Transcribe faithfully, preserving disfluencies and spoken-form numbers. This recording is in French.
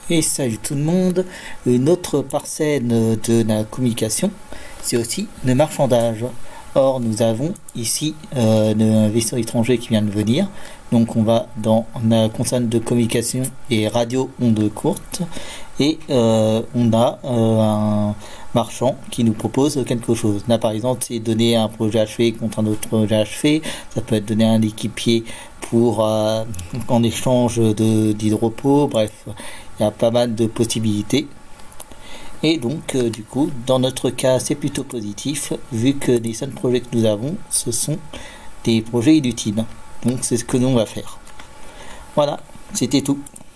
Et salut tout le monde. Une autre parcelle de la communication, c'est aussi le marchandage. Or, nous avons ici euh, un vaisseau étranger qui vient de venir. Donc, on va dans la console de communication et radio ondes courtes. Et euh, on a euh, un marchand qui nous propose quelque chose. Là, par exemple, c'est donner un projet achevé contre un autre projet achevé. Ça peut être donner un équipier pour euh, en échange de d'hydropos. Bref, il y a pas mal de possibilités. Et donc, euh, du coup, dans notre cas, c'est plutôt positif, vu que les seuls projets que nous avons, ce sont des projets inutiles. Donc, c'est ce que nous on va faire. Voilà, c'était tout.